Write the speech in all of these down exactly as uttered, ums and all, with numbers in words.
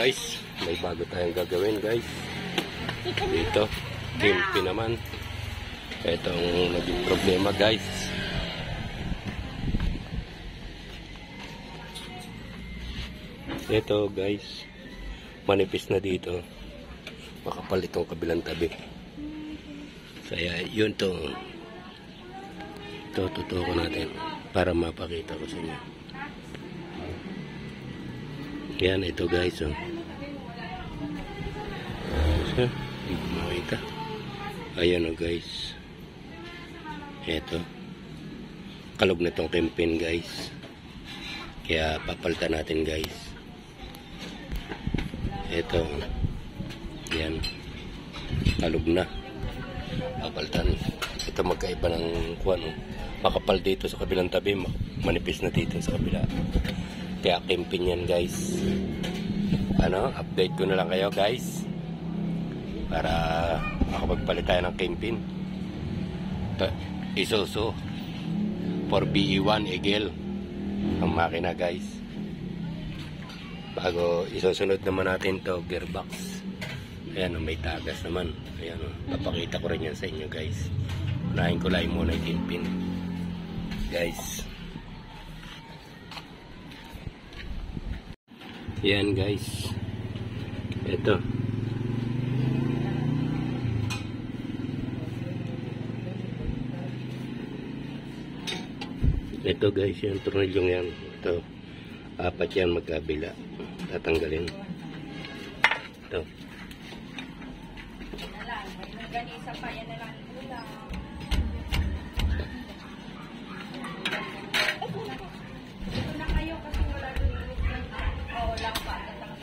guys, may bago tayong gagawin guys. Dito, kimpi naman. Ito ang naging problema guys. Ito guys, manipis na dito. Makapal itong kabilang tabi. Kaya yun to. Ito, tutukan natin para mapakita ko sa inyo. Yan, ito guys. Oh. So, hindi makita. Ayan oh guys. Ito. Kalog na itong kimpin guys. Kaya papalitan natin guys. Ito. Yan. Kalog na. Papalitan. Ito magkaiba ng kuwan. Oh. Makapal dito sa kabilang tabi. Manipis na dito sa kabila. Kaya kimpin yan guys. Ano, update ko na lang kayo guys. Para makapagpalit tayo ng kimpin. Isuzu for B E one Eagle ang makina guys. Bago isusunod naman natin to gearbox. Ayan, may tagas naman. Ayan, papakita ko rin yan sa inyo guys. Unahin ko lang muna yung kimpin guys. Yan guys. Ito. Ito guys, yung tornilyong yan. Ito. Apat yan magkabila. Tatanggalin. Ito. Ganisa pa yan na lang. Ito na kayo kasi wala rin. Oo, lang pa.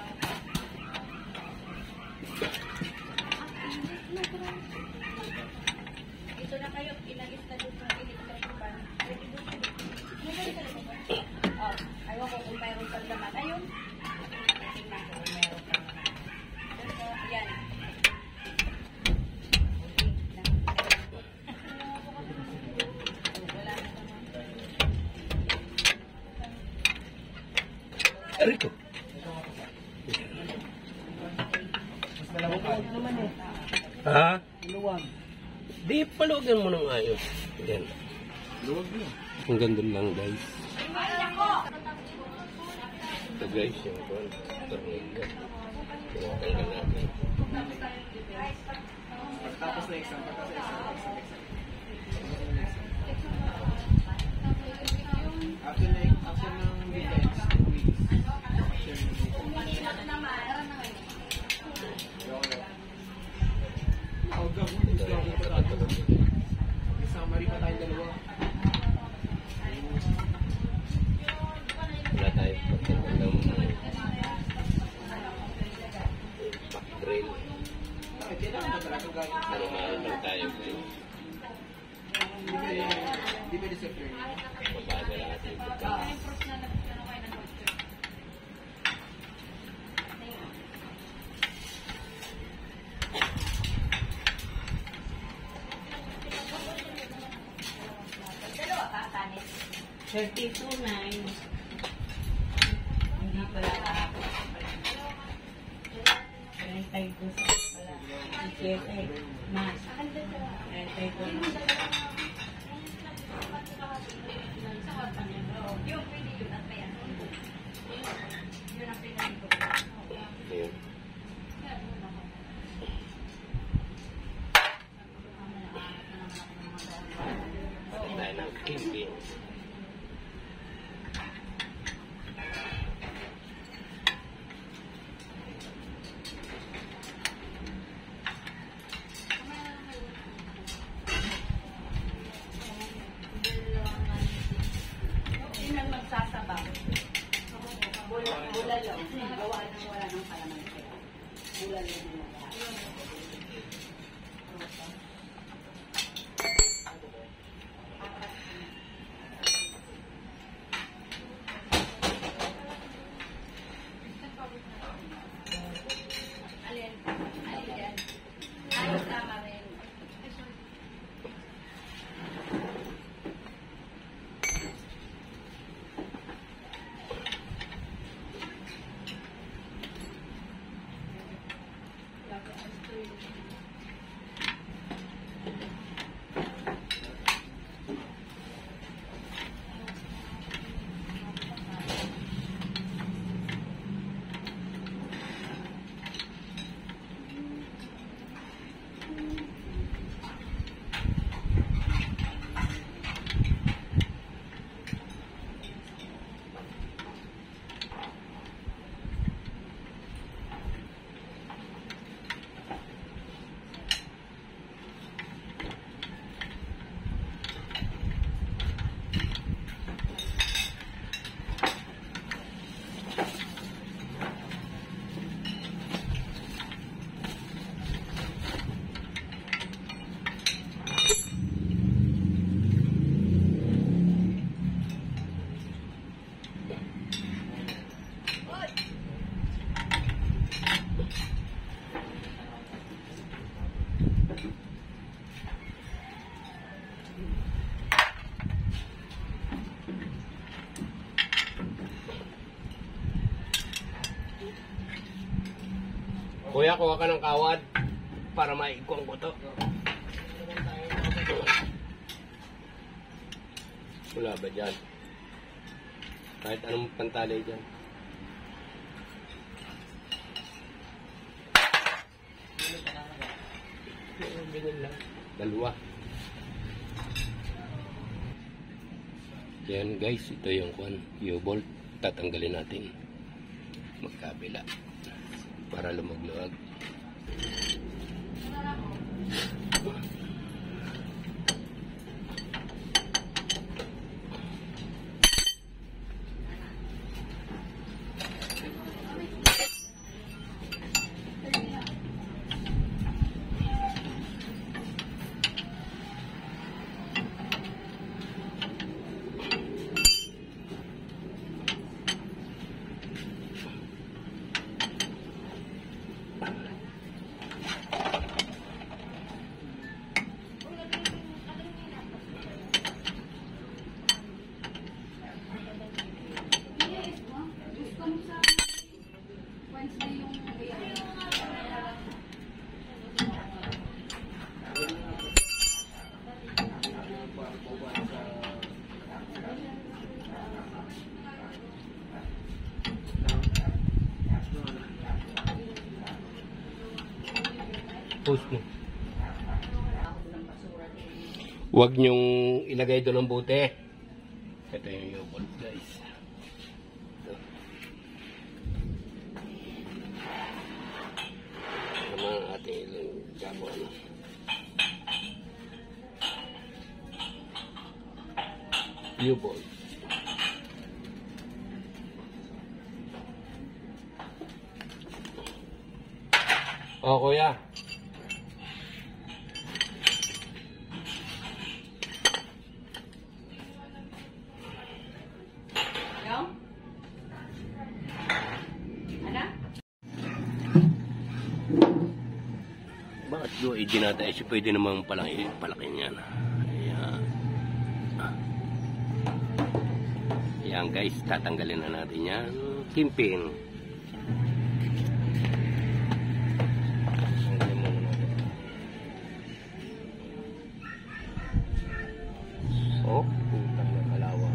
Ito na kayo. Inalis na doon ng init sa iban. Oh, ayaw ko kung mayroon ka naman. Ayun. Tingnan ko kung mayroon ka naman. Yan. Rico. Ha? Luwag. Di palugan mo ng ayos. Yan. Luwag mo. Ang ganda lang guys. Ito guys, yung kuwan. Tornilyo. Tinatanggal natin. Tapos na isang, tapos na isang, isang, After na, after ng weekends, two weeks. After ng weekends. Ako gawin, ito gawin pa tayo. May summary pa tayo dalawa. Wala tayo pagkakal ng backdrail. Bakit kailangan na talaga gawin? Normal lang tayo guys. Hindi pwede sa turn. Mabagal ang ating pagkakal. thirty-two nine. Hindi pala ako. thirty-two pala. thirty-two mas. thirty-two mas. Yung pwede yun at mayan. Yun ang pinag ko. Ayun. Tayo ng kimpin. Magsasabaw. Bulalo. Gawa ng wala ng kalamansi. Bulalo na wala. Alin? Alin yan? Ay, tama rin. Kuya, kuha ka ng kawad para maikuang ko to. Wala ba dyan? Kahit anong pantali dyan. Ganyan lang. Dalawa. Yan guys, ito yung kwan, U-bolt. Tatanggalin natin. Magkabila. Para lumagluwag. Post mo. Huwag niyong ilagay doon ang bote. Ito yung U-bolt guys. Ito. Ito ang ating ilang gabon. U-bolt. Oh, kuya. Bakit doon i-dinata? Eh, pwede namang palaki, palaki niyan. Ayan. Ayan guys, tatanggalin na natin yan. Kimpin. Oh, putang na kalawang.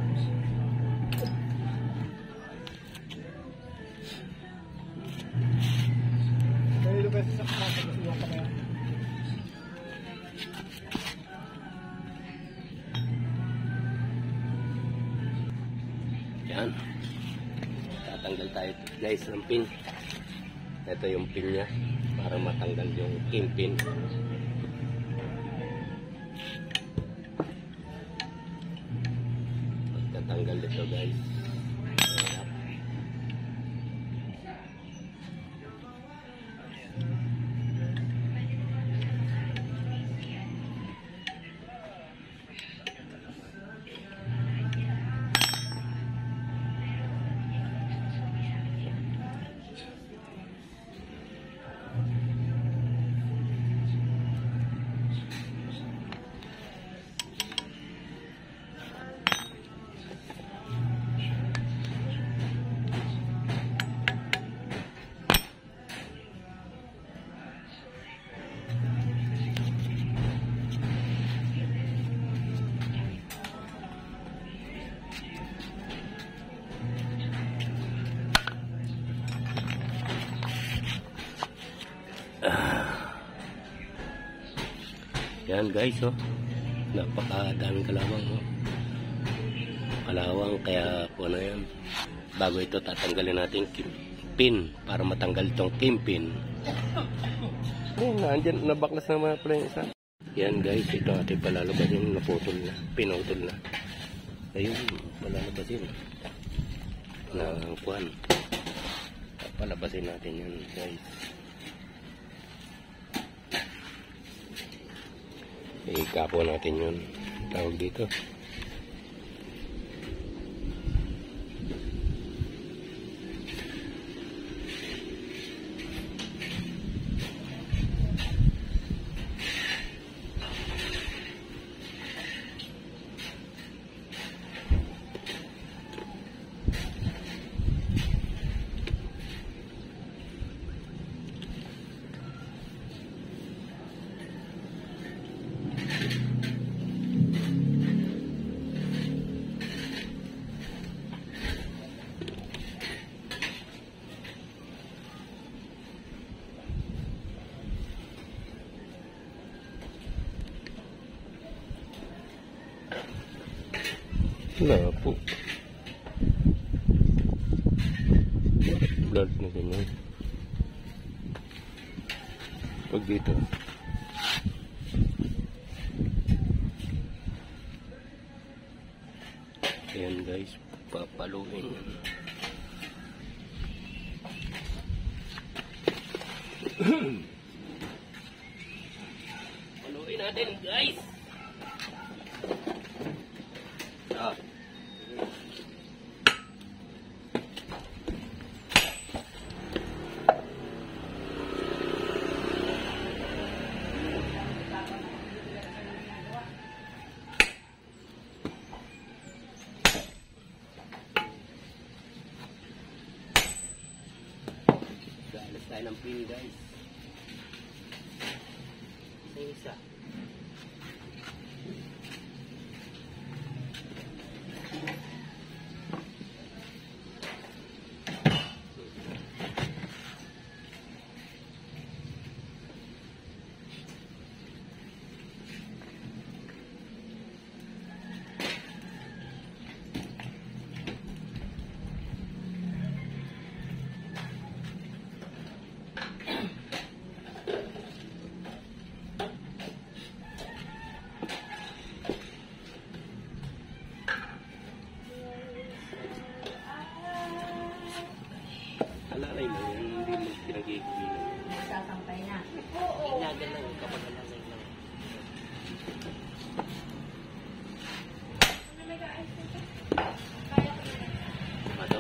Kaya ito kasi sa kapatid yung kamay. Yan. Tatanggal tayo guys ng pin. Ito yung pin niya para matanggal yung kimpin. Pagkatanggal dito guys. Yan guys, oh. Napakadaming kalawang, oh. Kalawang, kaya po na yan. Bago ito, tatanggalin natin pin para matanggal itong kimpin. Ayun, nandyan, nabaklas naman pala yung isa. Yan guys, ito ating palalabasin, naputol na, pinutol na. Ayun, palalabasin. Na kuwan. Palabasin natin yan guys. Ikapo natin yun. Tawag dito. po. Blurred na ganyan. Pag dito. Ayan guys, papaluin. Paluin natin guys. Ah. Galas tayo ng pin guys. Isa. Alalay lang yan, hindi mo pinag-iigilan. Sasampay na. Inagal lang kapag alalay lang. Ano?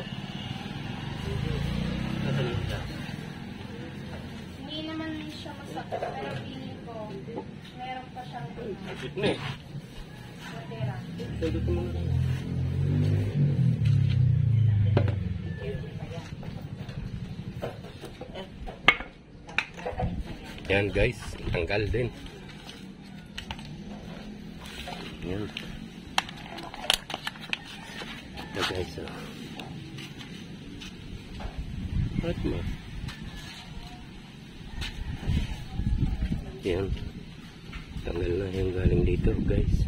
Natalim ka. Hindi naman siya masakit, pero feeling ko, meron pa siyang Agit na eh. matira. Sagot mo na lang. Yan guys, tanggal din. Yan. Yan guys. Oh. What mo? Yan. Tanggal na yung galing dito guys.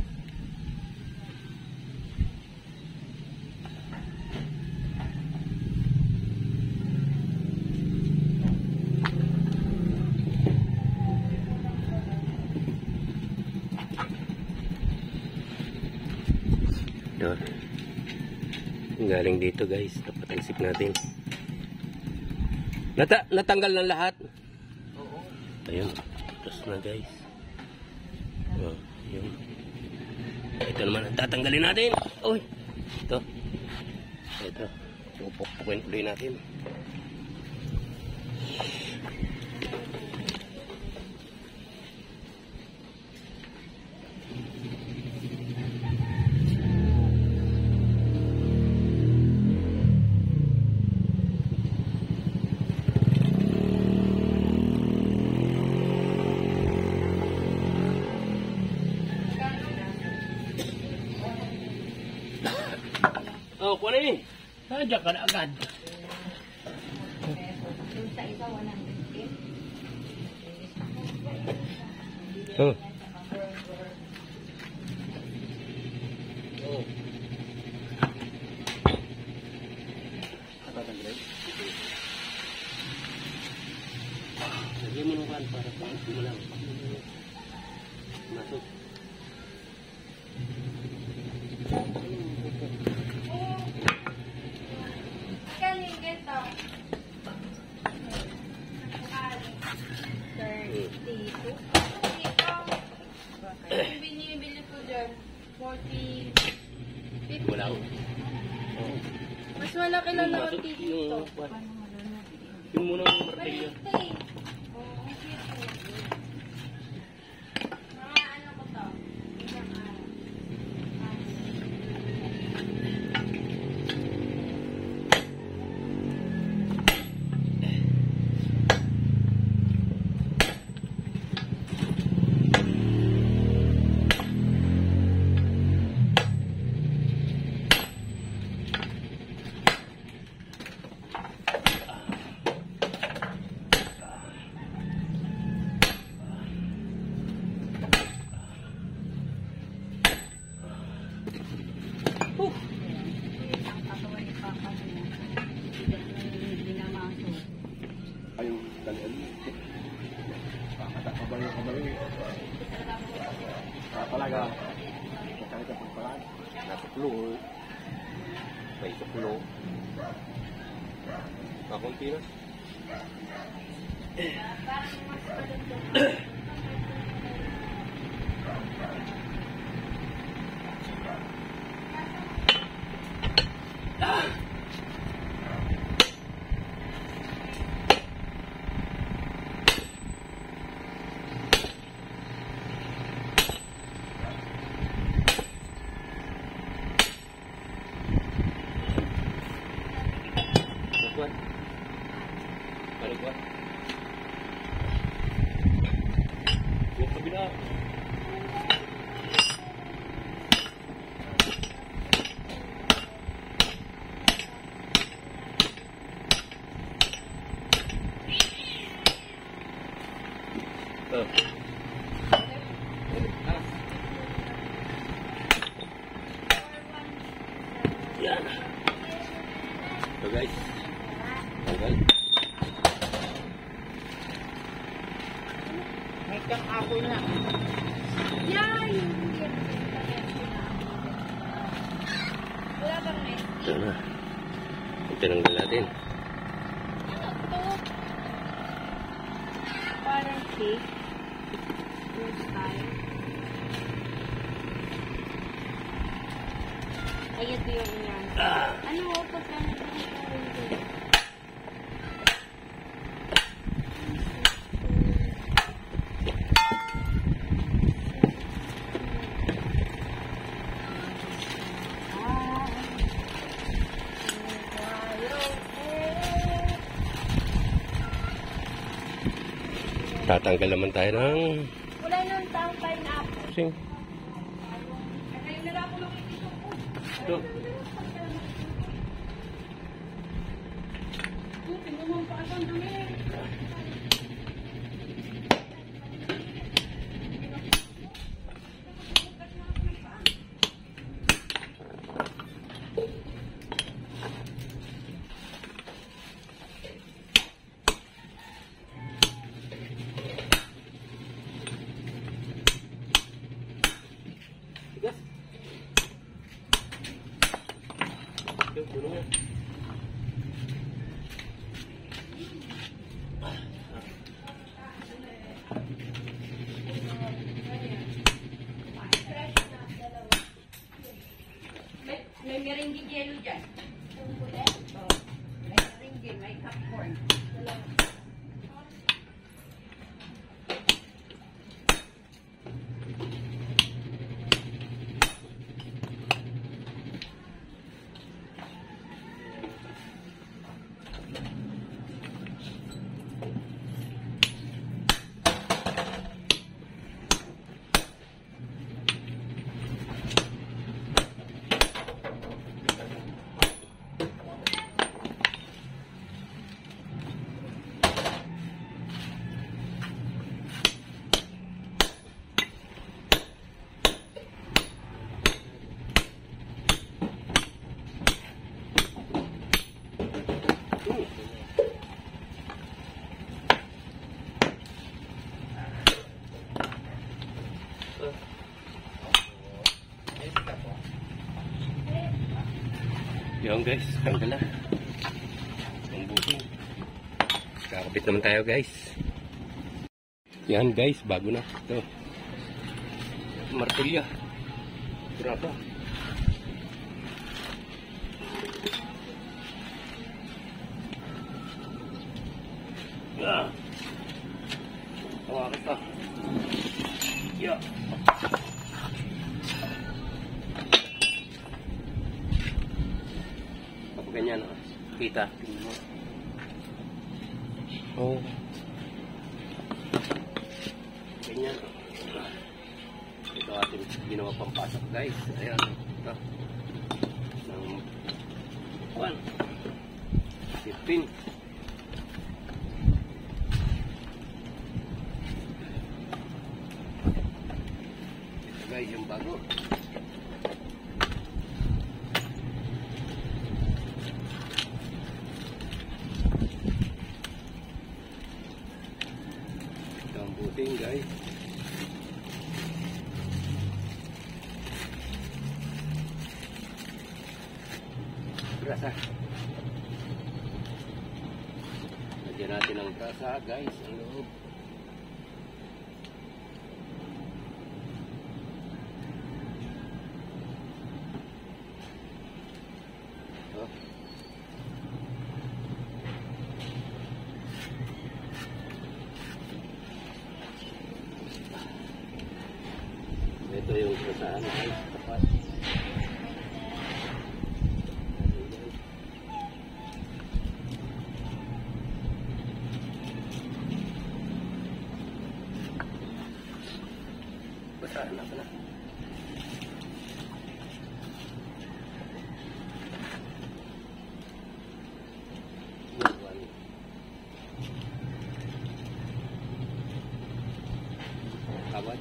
Yun. Galing dito guys, dapat isip natin. Nata natanggal ng lahat. Oo. Ayun, tapos na guys. Oh, yun. Ito naman ang tatanggalin natin. Uy, ito. Ito, pupukpukin ulit natin. Oh, kuha na eh. Nandiyan ka na agad. Yung sa isa, one hundred. Oh. Oo. Katatanggalin? Lagyan mo ng kan para pa. Hindi mo lang. Masok. Galing ito. thirty-two. Ito. Yung binibili ko dyan, forty, fifty. Wala ko. Oh. Mas malaki lang na Masok dito. yung... Yung munang martilyo. Maliit. Oo, mga ano ko to? Isang araw. May suklo. Kakunti na. Kuat. Balik kuat. Buat kabila. Tuh. Yan. Tuh guys. Tanggal. May kang apoy na. Yan! Hindi. Wala bang may? Ito na. Tinanggal natin. Ito. Parang cake. Your style. Ay, ito yung yan. Ano, pagka nagkakaroon ko? Tatanggal naman tayo ng Wala nang tang pineapple. sing. Ay, nila ko lang ito ko. Ito. Tingnan mo pa ang dumi. Tigas. Ito, puno yan. May, may meringue yelo dyan. Oh, may meringue, may popcorn. Yan guys, tanggal na. Ang buting. Kakabit naman tayo guys. Yan guys, bago na. Ito. Martilya. Berapa? Ah. Hawakan pa. Ya. Kapag ganyan, oh. Kita. Tingnan mo. Oh. Ganyan. Ito ating ginawa pampasok guys. Ayan. Ito. Ng one. Sipin. Ito guys yung bago. Ito ang buting guys. grasa. Lagyan natin ng grasa, guys, ang loob. Oh. Ito yung grasahan, guys, tapat. Basahan na pala. Kawad.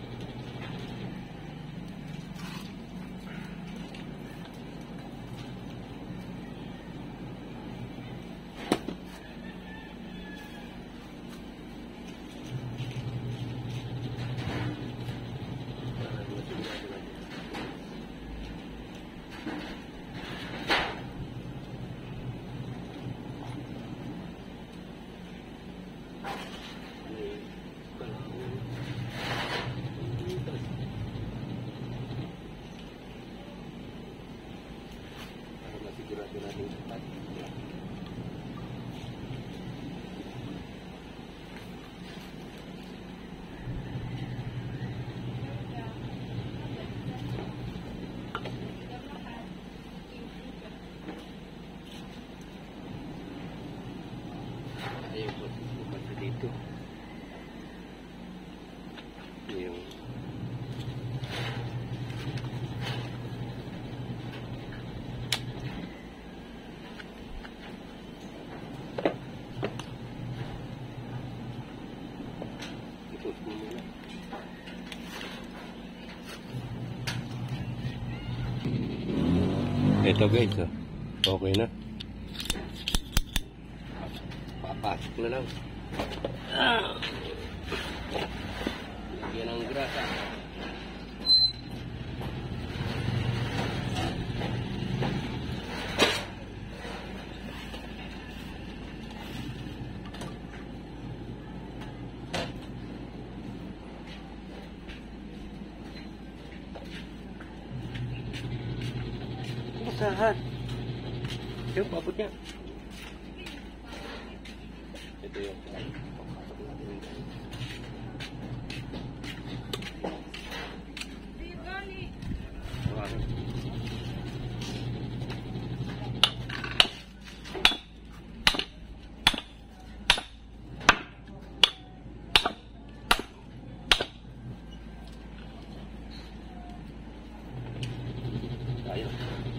Para masigurado natin sapat. Ayaw po, bukas na dito. Yung ipos mo muna. Ito guys, oh. Okay na. Papasok na lang. Ah! Lagyan ng grasa. Basahan. Yung papot niya. Ito yung papasok natin. Tawagan. Tayo.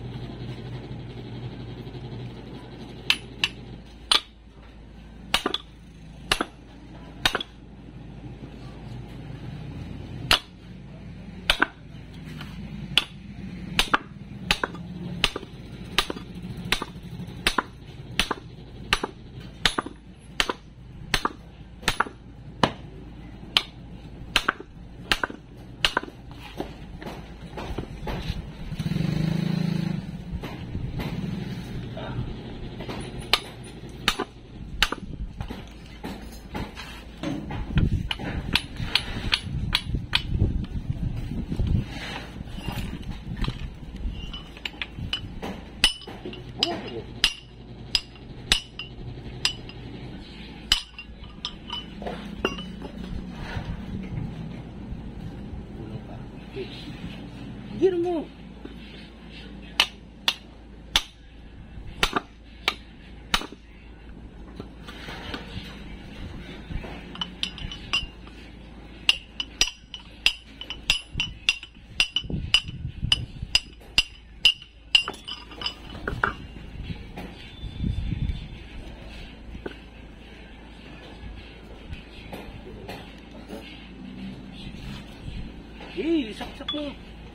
Giro mo. Eh, saksak mo.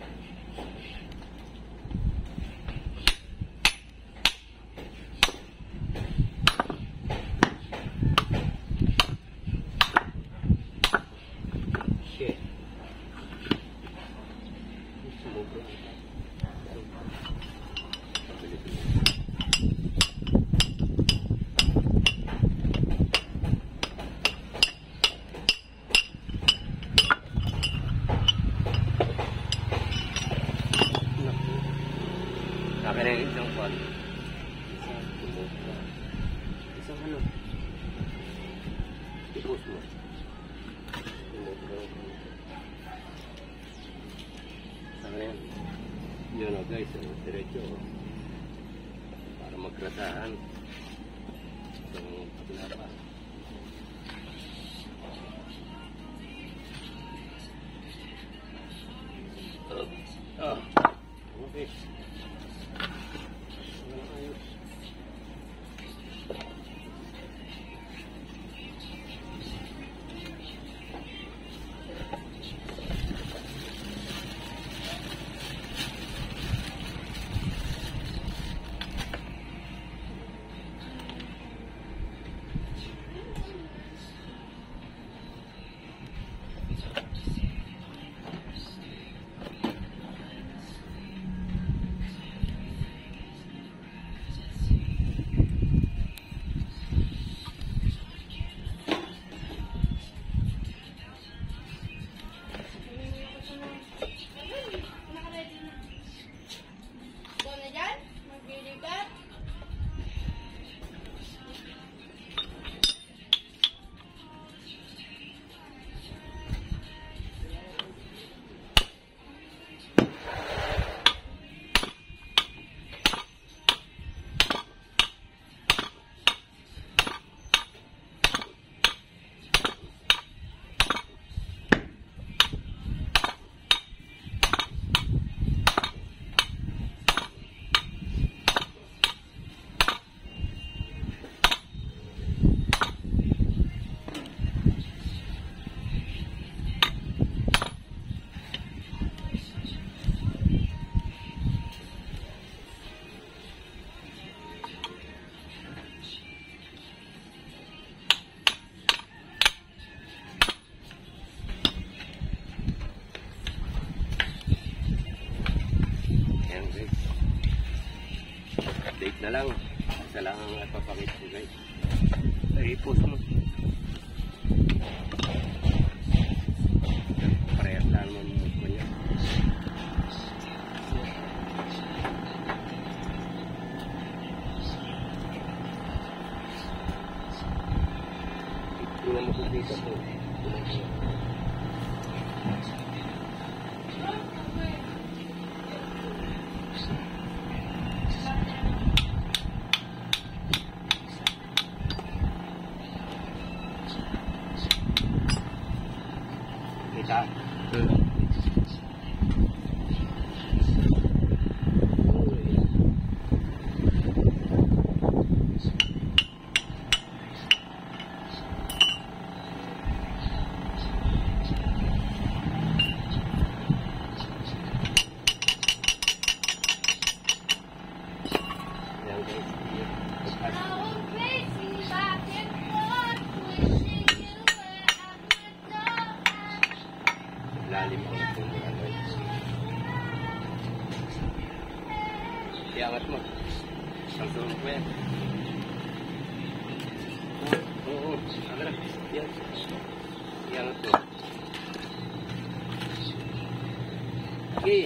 Shit. Sumobra. kwan. Isang tumutra. Isang ano? Ipos mo. Tumutra. Saan yan? Yun o guys, oh, diretso oh. Para magkrasahan. Itong pinapa. Oh, okay. Ayos. Update na lang. Isa lang ang papakit ko guys. Ay, post mo. Parehas lang mo mo niya. Ito na mo kung dito po. Kita. Hmm. Lalim ako na tumulan guys. Iangat mo. Sangsunod mo yan. Oo, oo. Aga na. Yan. Iangat mo. Okay.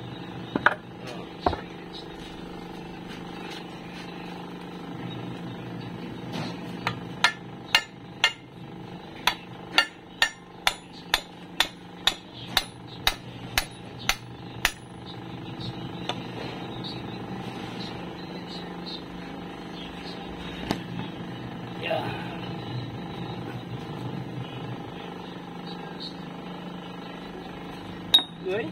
Good.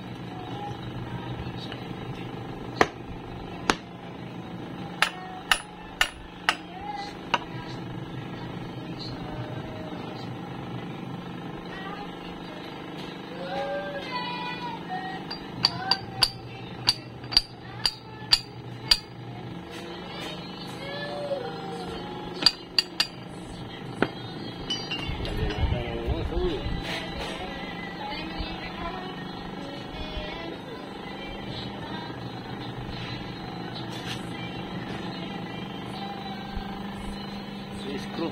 Screw.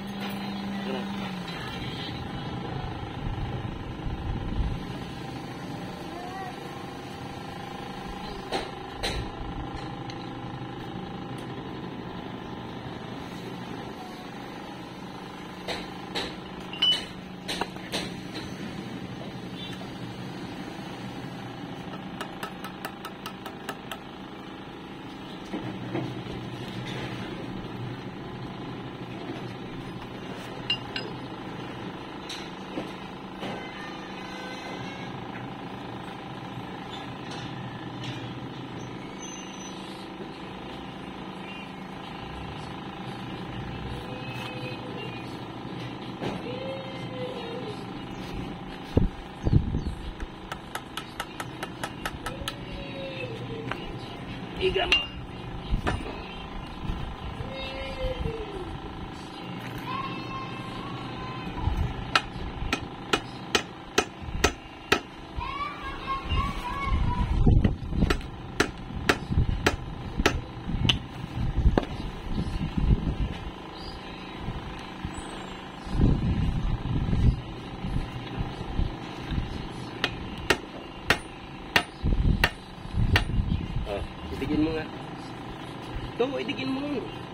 Ito, idigin mo.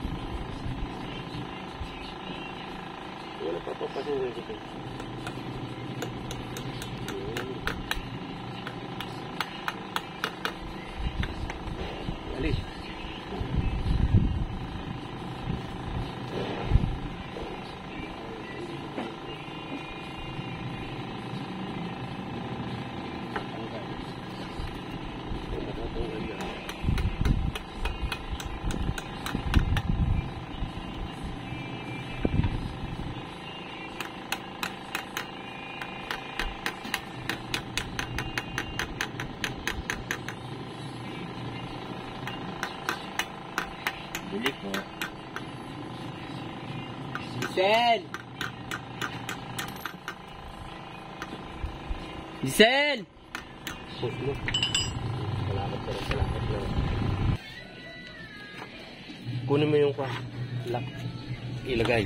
Wala pa papasin dito. Alis. Bili po. Giselle! Giselle! Puslo. Salamat pero salamat lang. Kunin mo yung kwa. Lock. Ilagay.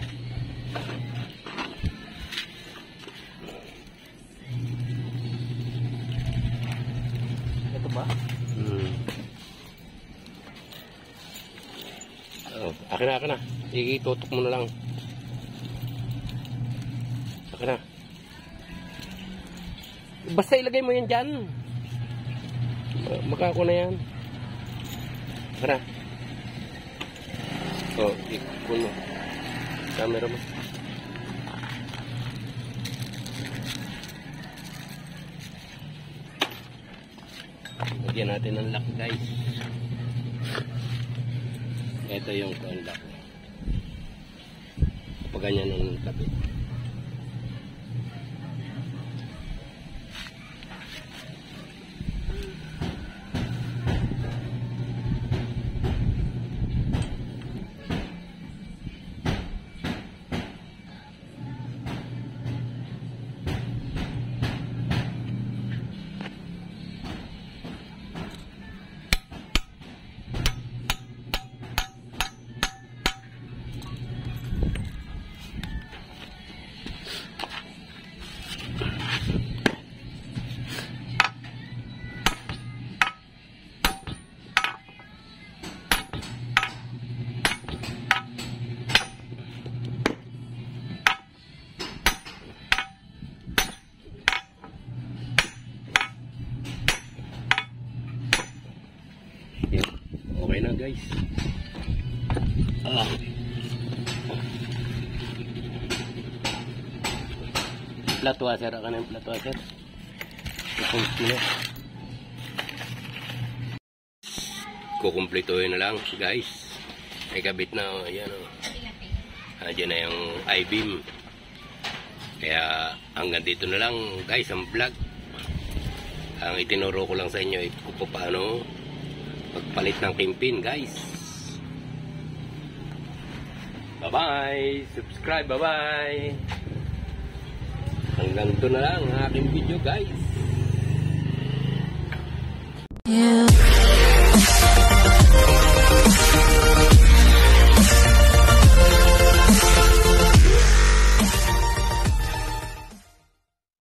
Ito ba? Hmm. Oh, akin na, akin na. Itutok mo na lang. Akin na. Basta ilagay mo yan dyan. Makako na yan. Akin na. Oh, ikon mo. Camera mo. Lagyan natin ng lock, guys. Ito yung lock. Pag ganyan ng kabit. Okay na, guys. Ah. Flat washer ka na yung flat washer. Kukumpleto. Kukumpletuhin na lang, guys. May kabit na, oh, ayan oh. Andiyan na yung I-beam. Kaya hanggang dito na lang, guys, ang vlog. Ang itinuro ko lang sa inyo ay kung paano pagpalit ng kimpin, guys. Bye-bye! Subscribe, bye-bye! Hanggang doon na lang ang aking video, guys. Yeah.